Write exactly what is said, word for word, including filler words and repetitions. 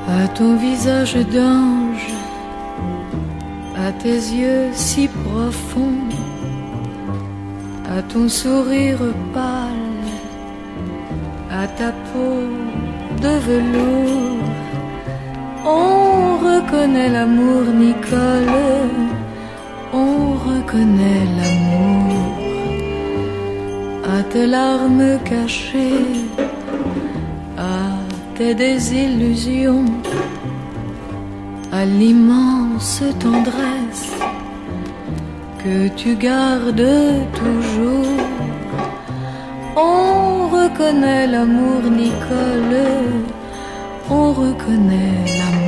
À ton visage d'ange, à tes yeux si profonds, à ton sourire pâle, à ta peau de velours, on reconnaît l'amour, Nicole, on reconnaît l'amour. À tes larmes cachées, à tes désillusions, à l'immense tendresse que tu gardes toujours, on reconnaît l'amour, Nicole, on reconnaît l'amour.